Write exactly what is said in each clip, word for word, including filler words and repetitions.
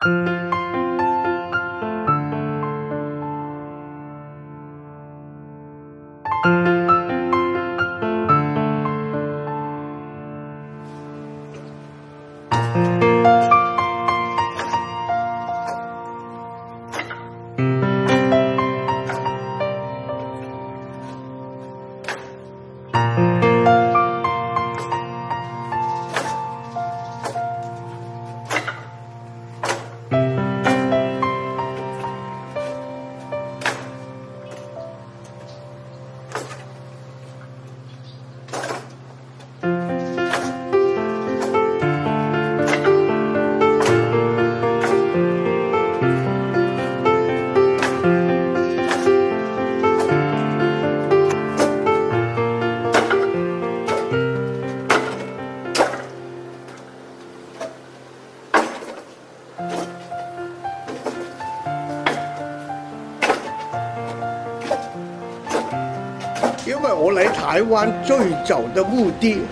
因为我来台湾最早的目的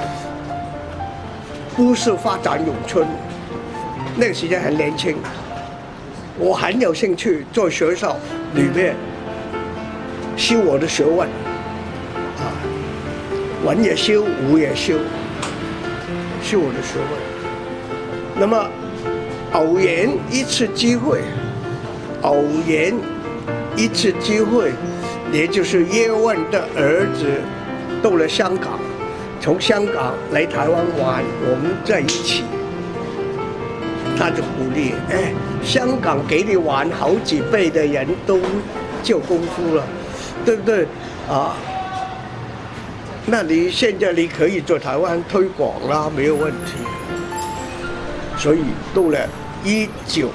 不是发展永春，那个时间很年轻，我很有兴趣在学校里面修我的学问，啊，文也修，武也修，修我的学问。那么偶然一次机会，偶然一次机会。也就是叶问的儿子到了香港，从香港来台湾玩，我们在一起，他就鼓励，哎，香港给你玩好几倍的人都就功夫了，对不对啊？那你现在你可以在台湾推广啦，没有问题。所以到了一九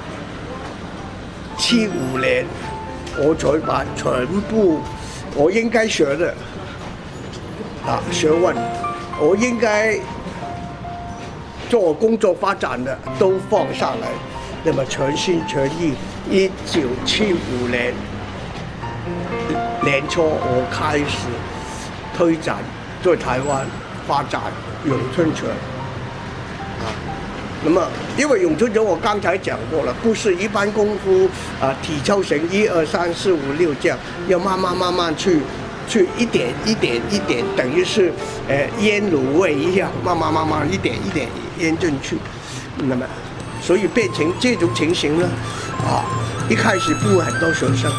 七五年。我才把全部我应该学的啊学问，我应该做工作发展的都放下来，那么全心全意。一九七五年年初，我开始推展在台湾发展咏春拳啊。那么，因为咏春拳我刚才讲过了，不是一般功夫啊，体操绳一二三四五六这样，要慢慢慢慢去，去一点一点一点，等于是呃腌卤味一样，慢慢慢慢一点一点腌进去。那么，所以变成这种情形呢，啊，一开始不很多学生。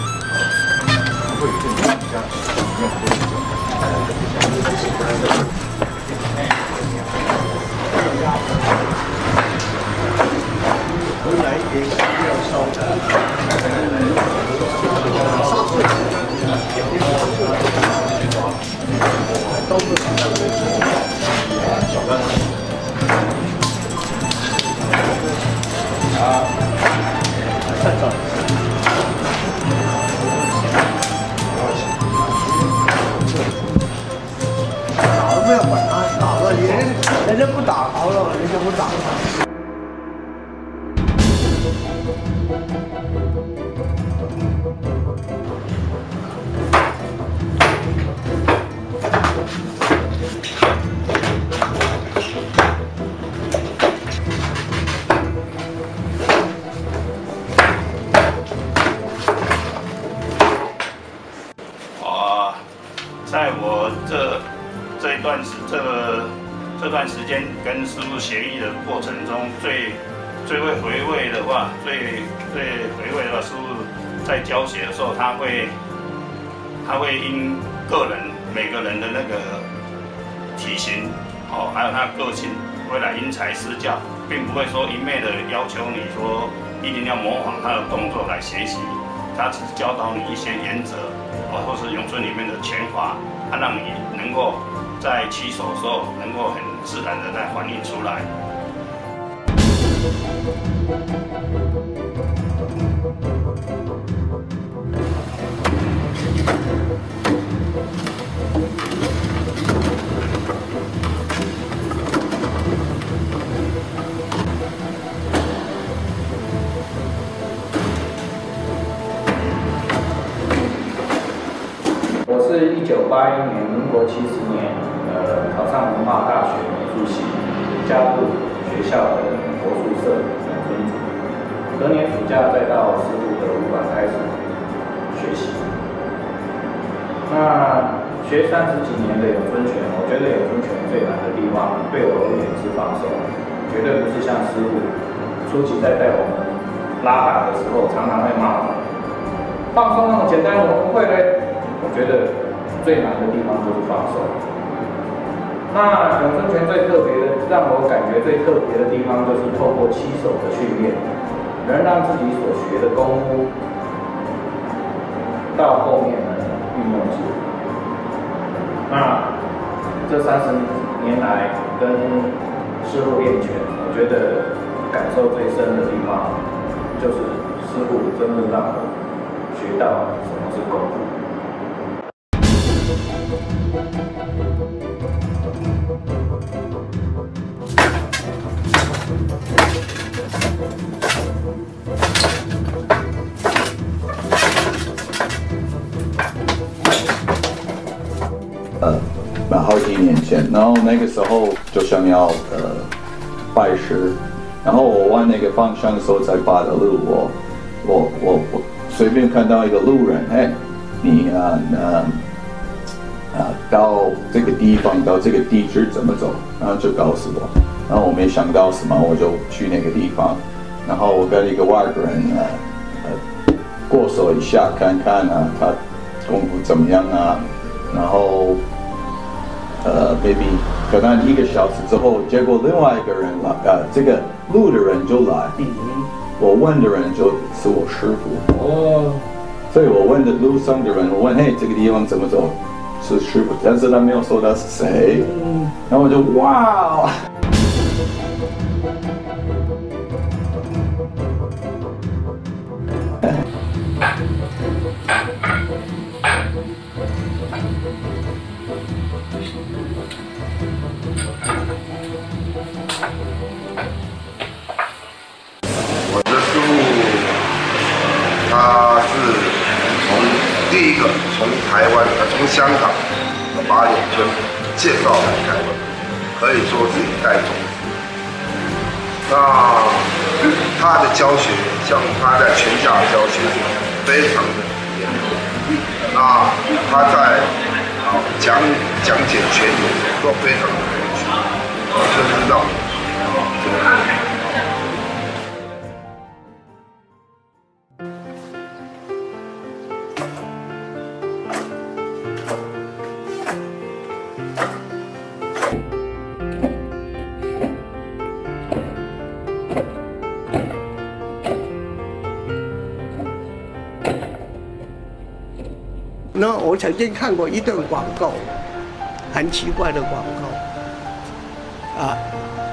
回来也是要烧的，都是啊，看着。打了不要管他，打了人人家不打好了，人家不打了。 在我这这一段时这个这段时间跟师父学艺的过程中，最最会回味的话，最最回味的话，师父在教学的时候，他会他会因个人每个人的那个体型哦，还有他个性，会来因材施教，并不会说一昧的要求你说一定要模仿他的动作来学习，他只是教导你一些原则。哦，或是咏春里面的拳法，它让你能够在起手的时候，能够很自然的来反应出来。 我是一九八一年，民国七十年，呃，考上文化大学美术系，加入学校的国术社咏春组。 隔年暑假再到师傅的武馆开始学习。那学三十几年的咏春拳，我觉得咏春拳最难的地方，对我而言是放手，绝对不是像师傅初期在带我们拉打的时候，常常会骂我们放松那么简单，怎么不会嘞？我觉得最难的地方就是放手。那咏春拳最特别的，让我感觉最特别的地方，就是透过七手的训练，能让自己所学的功夫到后面呢运用起来。那这三十年来跟师傅练拳，我觉得感受最深的地方，就是师傅真的让我学到什么是功夫。 呃，那好几年前，然后那个时候就想要呃拜师，然后我往那个方向的时候才发的路，我我我我随便看到一个路人，哎，你啊呃啊到这个地方到这个地址怎么走，然后就告诉我，然后我没想到什么，我就去那个地方，然后我跟一个外国人呃呃过手一下看看啊，他功夫怎么样啊。然后，呃 ，maybe 可能一个小时之后，结果另外一个人来，呃，这个路的人就来，我问的人就是我师傅。哦，所以我问的路上的人，我问，嘿，这个地方怎么走？是师傅，但是他没有说他是谁。然后我就哇。 我的师傅，他是从第一个从台湾呃从香港把咏春介绍来台湾，可以说是一代宗师。那他的教学，像他在拳架教学非常的严格，那他在啊讲讲解拳理都非常的有趣，这是让我啊这个。 那我曾经看过一段广告，很奇怪的广告，啊，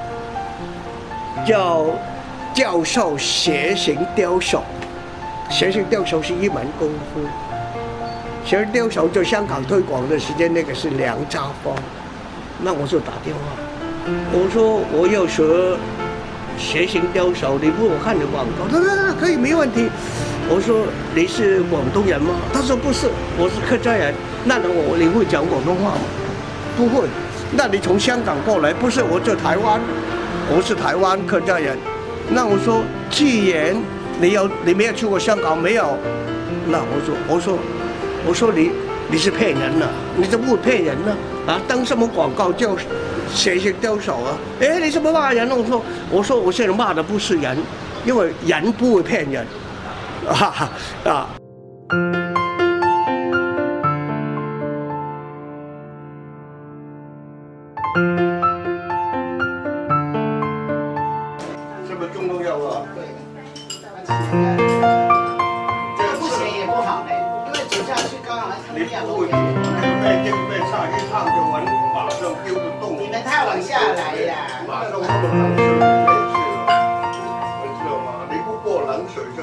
叫教授斜形刁手。斜形刁手是一门功夫，斜形刁手在香港推广的时间，那个是梁家芳。那我就打电话，我说我要学斜形刁手，你帮我看的广告，他说那可以没问题。我说你是广东人吗？他说不是，我是客家人。那我你会讲广东话吗？不会。那你从香港过来？不是，我在台湾，我是台湾客家人。那我说，既然你有你没有去过香港，没有，那我说我说我说你你是骗人的，你怎么会骗人呢？啊，登什么广告叫斜形刁手啊？哎，你怎么骂人？我说我说我现在骂的不是人，因为人不会骗人。啊啊！这个中中药啊？对。这个不咸也不好嘞，因为煮下去刚好你不会，那个被这个被上一烫就完，马上丢不动。你们太往下来呀！马上这么冷水没事了，你知道吗？你不过冷水就是。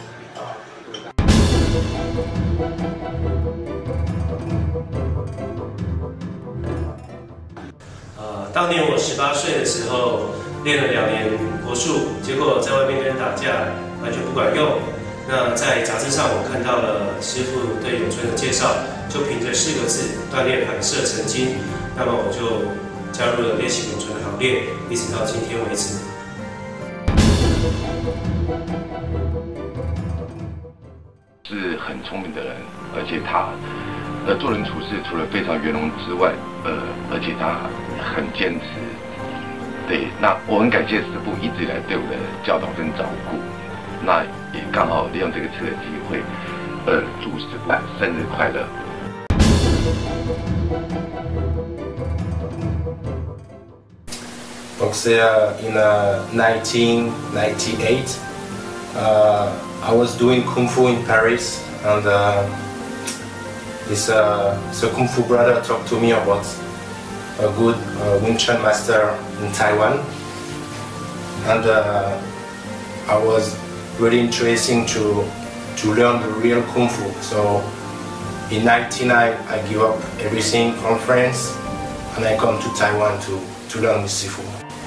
呃，当年我十八岁的时候，练了两年国术，结果在外面跟人打架，完全不管用。那在杂志上我看到了师傅对咏春的介绍，就凭着四个字“锻炼反射神经”，那么我就加入了练习咏春的行列，一直到今天为止。 很聪明的人，而且他呃做人处事除了非常圆融之外，呃，而且他很坚持。对，那我很感谢师父一直以来对我的教导跟照顾。那也刚好利用这个次的机会，呃，祝师父生日快乐。 Donc c'est uh, in uh, nineteen ninety-eight, uh, I was doing Kung Fu in Paris, and uh, this, uh, this Kung Fu brother talked to me about a good uh, Wing Chun master in Taiwan, and uh, I was really interested to, to learn the real Kung Fu. So in ninety-nine, I give up everything from France, and I come to Taiwan to, to learn with Sifu.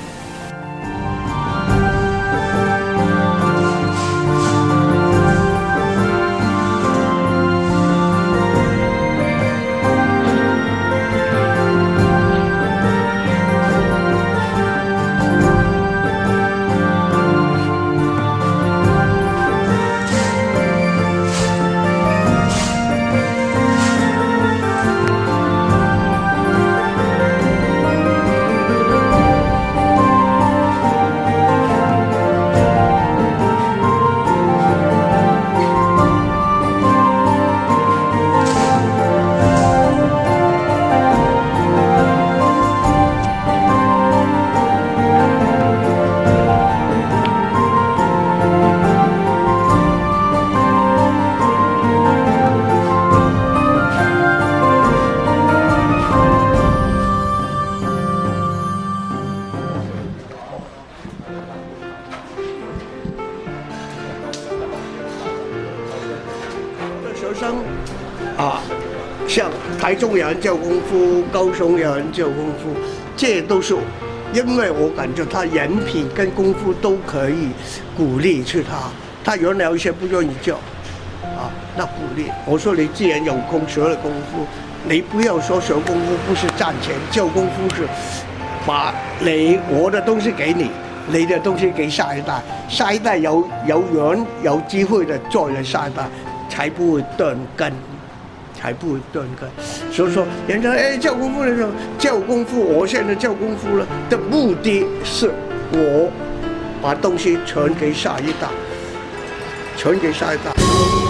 学生啊，像台中有人教功夫，高雄有人教功夫，这都是因为我感觉他人品跟功夫都可以鼓励去他。他原来有一些不愿意教，啊，那鼓励我说你既然有空学了功夫，你不要说学功夫不是赚钱，教功夫是把你我的东西给你。 你的东西给下一代，下一代有有缘有机会的再来下一代，才不会断根，才不会断根。所以说，人家哎教功夫的时候，教功夫，我现在教功夫了的目的是我把东西传给下一代，传给下一代。